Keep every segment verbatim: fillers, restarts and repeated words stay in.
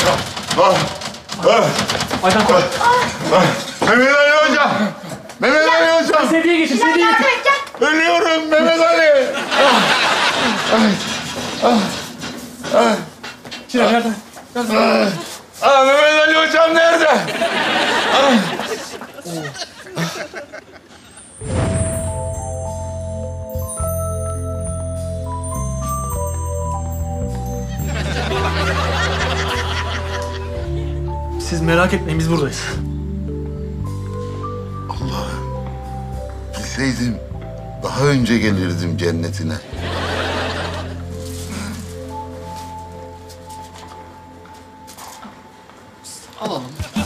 Ah, ah, Aydan koş. ah. Mehmet Ali hocam. Mehmet Ali hocam. Sedye geçin, sedye geçin. Ölüyorum Mehmet Ali. Ah, ah, ah. Çilem nereden? Ah, ah, Mehmet Ali hocam nerede? Ah. Siz merak etmeyin, biz buradayız. Allah'ım, bilseydim daha önce gelirdim cennetine. Alalım.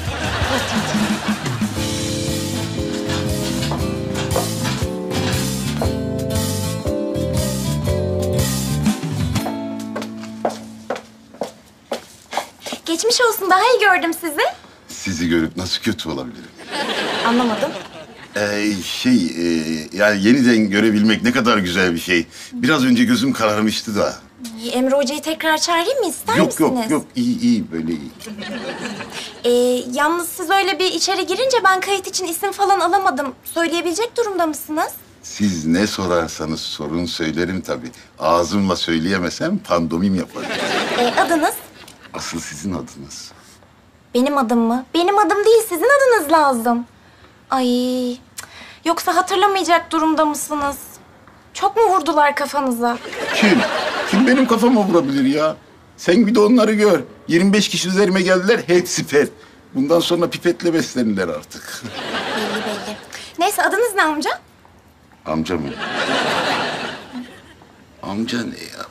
Geçmiş olsun, daha iyi gördüm sizi. Sizi görüp nasıl kötü olabilirim? Anlamadım. Ee, şey, e, yani yeniden görebilmek ne kadar güzel bir şey. Biraz önce gözüm kararmıştı da. Emre Hoca'yı tekrar çağırayım mı, ister Yok misiniz? yok yok, iyi iyi böyle iyi. Ee, yalnız siz öyle bir içeri girince ben kayıt için isim falan alamadım. Söyleyebilecek durumda mısınız? Siz ne sorarsanız sorun söylerim tabii. Ağzımla söyleyemesem pandomim yaparım. Ee, adınız? Asıl sizin adınız. Benim adım mı? Benim adım değil, sizin adınız lazım. Ay, cık. Yoksa hatırlamayacak durumda mısınız? Çok mu vurdular kafanıza? Kim? Kim benim kafama vurabilir ya? Sen bir de onları gör. yirmi beş kişi üzerime geldiler, hepsi pet. Bundan sonra pipetle beslenirler artık. Belli belli. Neyse, adınız ne amca? Amca mı? Amca ne ya?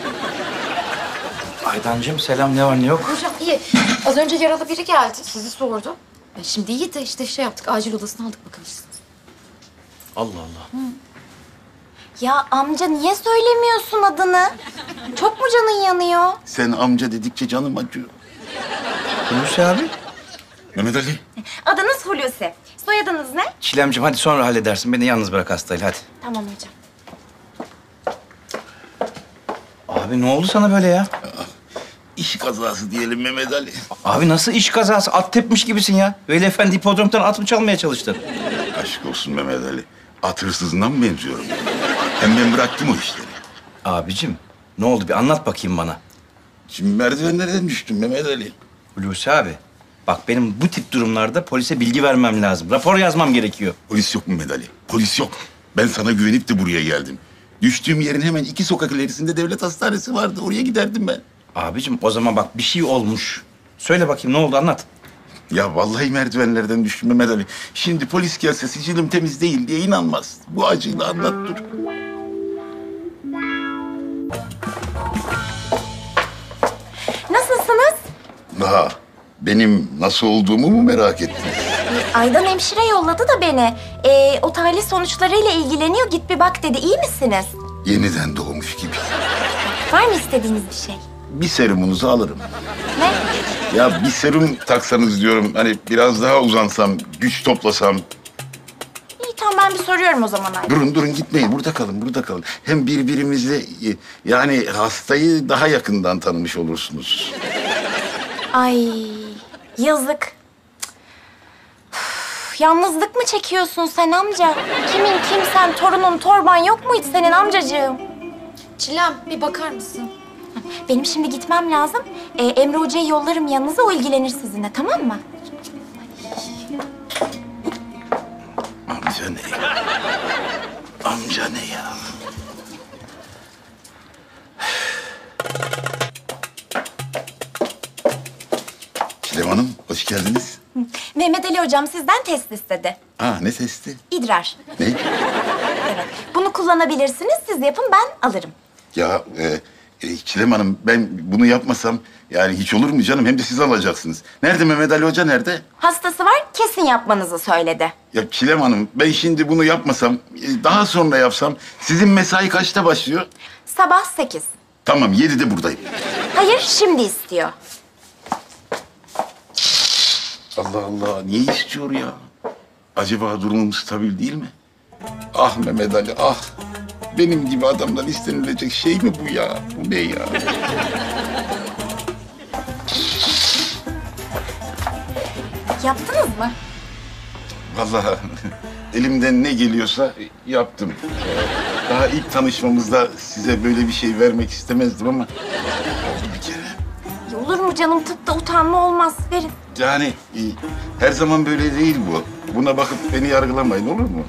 Aydancığım selam, ne var ne yok? Hocam iyi. Az önce yaralı biri geldi. Sizi sordu. E şimdi iyi de işte şey yaptık. Acil odasına aldık bakalım. Allah Allah. Ya amca, niye söylemiyorsun adını? Çok mu canın yanıyor? Sen amca dedikçe canım acıyor. Hulusi abi. Mehmet Ali. Adınız Hulusi. Soyadınız ne? Çilemciğim hadi sonra halledersin. Beni yalnız bırak hastayla hadi. Tamam hocam. Abi ne oldu sana böyle ya? İş kazası diyelim Mehmet Ali. Abi nasıl iş kazası? At tepmiş gibisin ya. Veli Efendi hipodromdan at mı çalmaya çalıştın? Aşk olsun Mehmet Ali. At hırsızına mı benziyorum? Hem ben bıraktım o işleri. Abicim ne oldu bir anlat bakayım bana. Şimdi merdivenlerden düştüm Mehmet Ali. Hulusi abi bak benim bu tip durumlarda polise bilgi vermem lazım. Rapor yazmam gerekiyor. Polis yok mu Mehmet Ali? Polis yok. Ben sana güvenip de buraya geldim. Düştüğüm yerin hemen iki sokak ilerisinde devlet hastanesi vardı. Oraya giderdim ben. Abicim o zaman bak bir şey olmuş. Söyle bakayım ne oldu anlat. Ya vallahi merdivenlerden düştüm Mehmet Ali. Şimdi polis gelse sicilim temiz değil diye inanmaz. Bu acıyla anlat dur. Nasılsınız? Daha benim nasıl olduğumu mu merak ettin? Aydan hemşire yolladı da beni. Ee, o tahlil sonuçlarıyla ilgileniyor. Git bir bak dedi. İyi misiniz? Yeniden doğmuş gibi. Var mı istediğiniz bir şey? Bir serumunuzu alırım. Ne? Ya bir serum taksanız diyorum. Hani biraz daha uzansam, güç toplasam. İyi, tamam, ben bir soruyorum o zaman Aydan. Durun durun gitmeyin. Burada kalın, burada kalın. Hem birbirimizle e, yani hastayı daha yakından tanımış olursunuz. Ay, yazık. Cık. Üf, yalnızlık mı çekiyorsun sen amca? Kimin kimsen, torunun, torban yok muydu senin amcacığım? Çilem bir bakar mısın? Benim şimdi gitmem lazım. Ee, Emre Hoca'yı yollarım yanınıza, o ilgilenir sizinle, tamam mı? Amca ne ya? Amca ne ya? Çilem Hanım, hoş geldiniz. Mehmet Ali Hocam sizden test istedi. Ha, ne testi? İdrar. Ne? Evet. Bunu kullanabilirsiniz, siz yapın, ben alırım. Ya e, e, Çilem Hanım, ben bunu yapmasam yani hiç olur mu canım? Hem de siz alacaksınız. Nerede Mehmet Ali Hoca, nerede? Hastası var, kesin yapmanızı söyledi. Ya Çilem Hanım, ben şimdi bunu yapmasam, e, daha sonra yapsam sizin mesai kaçta başlıyor? Sabah sekiz. Tamam, yedide buradayım. Hayır, şimdi istiyor. Allah Allah, niye istiyor ya? Acaba durumum stabil değil mi? Ah Mehmet Ali, ah. Benim gibi adamdan istenilecek şey mi bu ya? Bu ne ya? Yaptınız mı? Vallahi elimden ne geliyorsa yaptım. Daha ilk tanışmamızda size böyle bir şey vermek istemezdim ama oldu bir kere. Ya olur mu canım? Tıpta utanma olmaz. Verin. Yani e, her zaman böyle değil bu. Buna bakıp beni yargılamayın, olur mu?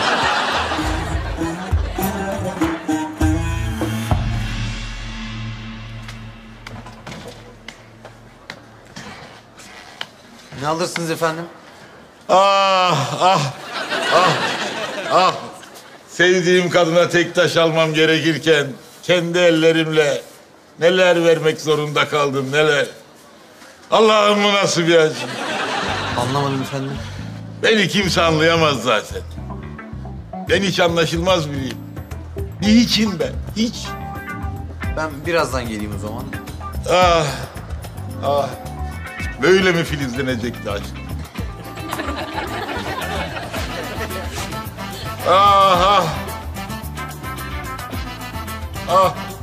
Ne alırsınız efendim? Ah, ah, ah, ah. Sevdiğim kadına tek taş almam gerekirken kendi ellerimle neler vermek zorunda kaldım, neler. Allah'ım bu nasıl bir acı. Anlamadım efendim. Beni kimse anlayamaz zaten. Ben hiç anlaşılmaz biriyim. Bir hiçim ben, hiç. Ben birazdan geleyim o zaman. Ah, ah. Böyle mi filizlenecekti aşk? Ah, ah. Ah.